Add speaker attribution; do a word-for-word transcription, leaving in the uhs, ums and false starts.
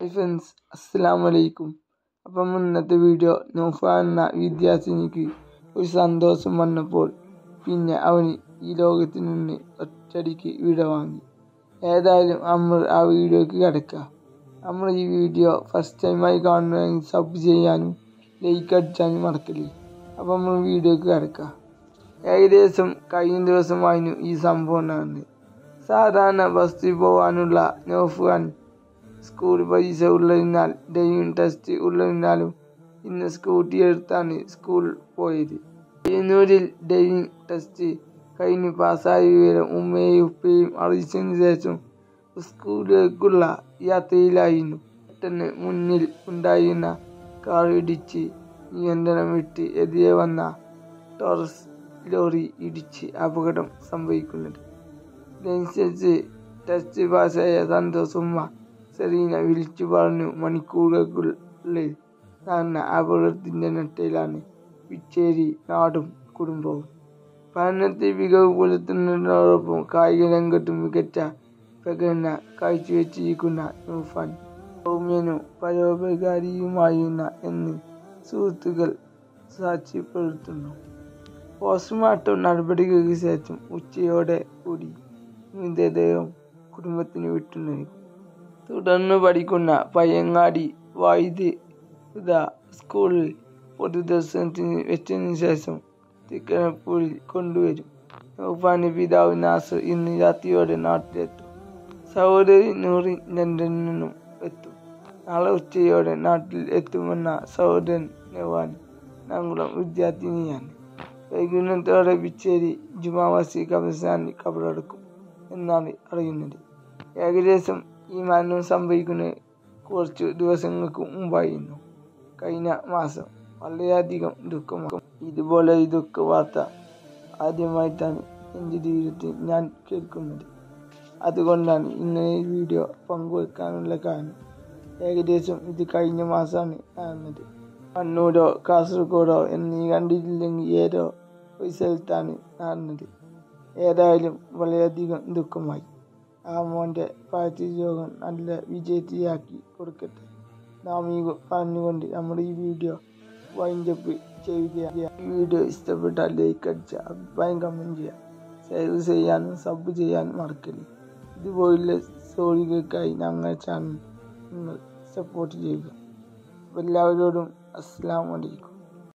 Speaker 1: Friends, അസ്സലാമു അലൈക്കും. അപ്പം ഇന്നത്തെ വീഡിയോ നൗഫ എന്ന വിദ്യാർത്ഥിനിക്ക് ഒരു സന്തോഷം വന്നപ്പോൾ പിന്നെ അവന് ഈ ലോകത്തിൽ നിന്ന് ഒറ്റയടിക്ക് വിട വാങ്ങി. ഏതായാലും നമ്മൾ ആ വീഡിയോക്ക് കിടക്കാം. നമ്മൾ ഈ വീഡിയോ ഫസ്റ്റ് ടൈമായി കാണുകയാണെങ്കിൽ സബ് ചെയ്യാനും ലൈക്ക് അടിച്ചാനും മറക്കല്ലേ. അപ്പം നമ്മൾ വീഡിയോക്ക് കിടക്കാം. ഏകദേശം കഴിഞ്ഞ ദിവസമായിരുന്നു ഈ സംഭവം നടന്നത്. സാധാരണ ബസ്സിൽ പോകാനുള്ള നൗഫാൻ സ്കൂൾ പരീക്ഷ ഉള്ളതിനാൽ ഡ്രൈവിംഗ് ടെസ്റ്റ് ഉള്ളതിനാലും ഇന്ന് സ്കൂട്ടി എടുത്താണ് സ്കൂളിൽ പോയത്. പയ്യന്നൂരിൽ ഡ്രൈവിംഗ് ടെസ്റ്റ് കഴിഞ്ഞ് പാസ്സായ വിവരം ഉമ്മയെയും ഉപ്പയെയും അറിയിച്ചതിന് ശേഷം സ്കൂളിലേക്കുള്ള യാത്രയിലായിരുന്നു. പെട്ടെന്ന് മുന്നിൽ ഉണ്ടായിരുന്ന കാർ ഇടിച്ച് നിയന്ത്രണം വിട്ട് എതിരെ വന്ന ടോറസ് ലോറി ഇടിച്ച് അപകടം സംഭവിക്കുന്നത്. ലൈസൻസ് ടെസ്റ്റ് പാസ്സായ സന്തോഷ് ഉമ്മ സെറീന വിളിച്ചു പറഞ്ഞു. മണിക്കൂറുകൾക്കുള്ളിൽ നടന്ന അപകടത്തിന്റെ നെട്ടയിലാണ് പിച്ചേരി നാടും കുടുംബവും. പഠനത്തിൽ മികവ് പുലർത്തുന്നതിനോടൊപ്പം കായിക രംഗത്തും മികച്ച പ്രകടനം കാഴ്ചവെച്ചിരിക്കുന്ന നൗഫാൻ സൗമ്യനും പരോപകാരിയുമായിരുന്ന എന്ന് സുഹൃത്തുക്കൾ സാക്ഷ്യപ്പെടുത്തുന്നു. പോസ്റ്റ്മോർട്ടം നടപടികൾക്ക് ശേഷം ഉച്ചയോടെ കൂടി മൃതദേഹം കുടുംബത്തിന് വിട്ടു നൽകും. തുടർന്ന് പഠിക്കുന്ന പയ്യങ്ങാടി വൈദ്യുത സ്കൂളിൽ പൊതുദർശനത്തിന് വെച്ചതിനു ശേഷം തൃക്കരിപ്പൂരിൽ കൊണ്ടുവരും. നൗഫാന്റെ പിതാവ് നാസർ ഇന്ന് രാത്രിയോടെ നാട്ടിലെത്തും. സഹോദരി നൂറിൻ ലണ്ടനിൽ നിന്നും എത്തും. നാളെ ഉച്ചയോടെ നാട്ടിൽ എത്തുമെന്ന സഹോദരൻ നവാൻ നാങ്കുളം വിദ്യാർത്ഥിനിയാണ്. വൈകുന്നേരത്തോടെ പിച്ചേരി ജുമാ മസ്ജിദ് ഖബർസ്ഥാനിൽ ഖബറടക്കും എന്നാണ് അറിയുന്നത്. ഏകദേശം ഈ മരണം സംഭവിക്കുന്നത് കുറച്ചു ദിവസങ്ങൾക്ക് മുമ്പായിരുന്നു. കഴിഞ്ഞ മാസം. വളരെയധികം ദുഃഖമാണ്. ഇതുപോലെ ഈ ദുഃഖ വാർത്ത ആദ്യമായിട്ടാണ് എൻ്റെ ജീവിതത്തിൽ ഞാൻ കേൾക്കുന്നത്. അതുകൊണ്ടാണ് ഇങ്ങനെ ഈ വീഡിയോ പങ്കുവെക്കാനുള്ള കാരണം. ഏകദേശം ഇത് കഴിഞ്ഞ മാസമാണ് നടന്നത്. കണ്ണൂരോ കാസർഗോഡോ എന്നീ കണ്ടിട്ടില്ലെങ്കിൽ ഏതോ ഒരു സ്ഥലത്താണ് നടന്നത്. ഏതായാലും വളരെയധികം ദുഃഖമായി. ആ മോൻ്റെ പാർട്ടിക് രോഗം നല്ല വിജയത്തിലാക്കി കൊടുക്കട്ടെ. നാം ഈ പറഞ്ഞുകൊണ്ട് നമ്മുടെ ഈ വീഡിയോ വൈൻഡപ്പ് ചെയ്യുകയാണ്. ഈ വീഡിയോ ഇഷ്ടപ്പെട്ടാൽ ലൈക്ക് അടിച്ച അഭിപ്രായം കമൻറ്റ് ചെയ്യുക. ഷെയർ ചെയ്യാനും സബ് ചെയ്യാനും മറക്കരുത്. ഇതുപോലുള്ള സ്റ്റോറികൾക്കായി ഞങ്ങളുടെ ചാനൽ നിങ്ങൾ സപ്പോർട്ട് ചെയ്യുക. എല്ലാവരോടും അസ്സലാമു അലൈക്കും.